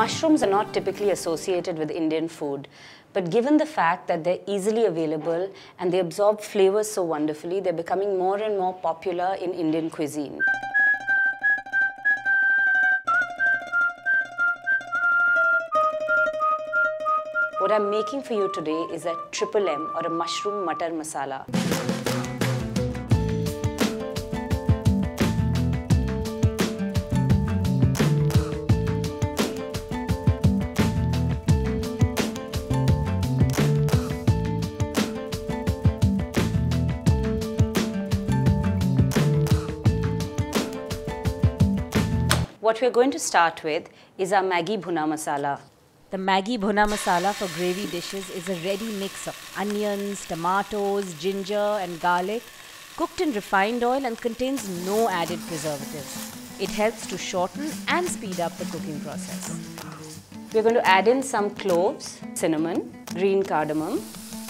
Mushrooms are not typically associated with Indian food, but given the fact that they're easily available and they absorb flavors so wonderfully, they're becoming more and more popular in Indian cuisine. What I'm making for you today is a triple M or a mushroom Matar Masala. What we're going to start with is our Maggi Bhuna Masala. The Maggi Bhuna Masala for gravy dishes is a ready mix of onions, tomatoes, ginger and garlic, cooked in refined oil and contains no added preservatives. It helps to shorten and speed up the cooking process. We're going to add in some cloves, cinnamon, green cardamom.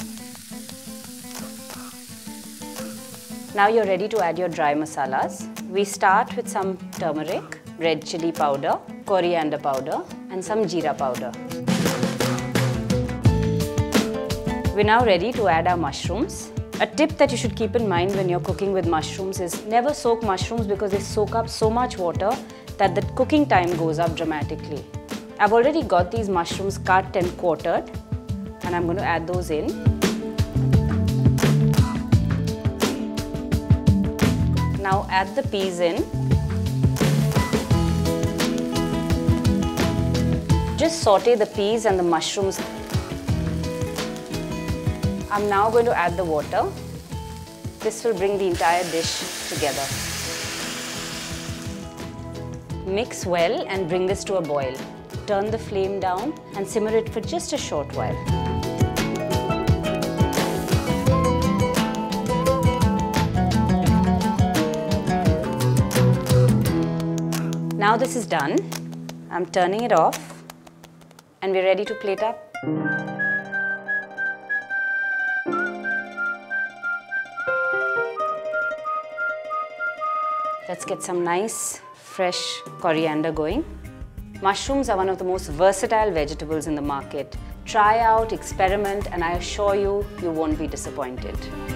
Now you're ready to add your dry masalas. We start with some turmeric, red chili powder, coriander powder and some jeera powder. We're now ready to add our mushrooms. A tip that you should keep in mind when you're cooking with mushrooms is never soak mushrooms because they soak up so much water that the cooking time goes up dramatically. I've already got these mushrooms cut and quartered and I'm going to add those in. Now add the peas in. Just saute the peas and the mushrooms. I'm now going to add the water. This will bring the entire dish together. Mix well and bring this to a boil. Turn the flame down and simmer it for just a short while. Now this is done. I'm turning it off. And we're ready to plate up. Let's get some nice, fresh coriander going. Mushrooms are one of the most versatile vegetables in the market. Try out, experiment, and I assure you, you won't be disappointed.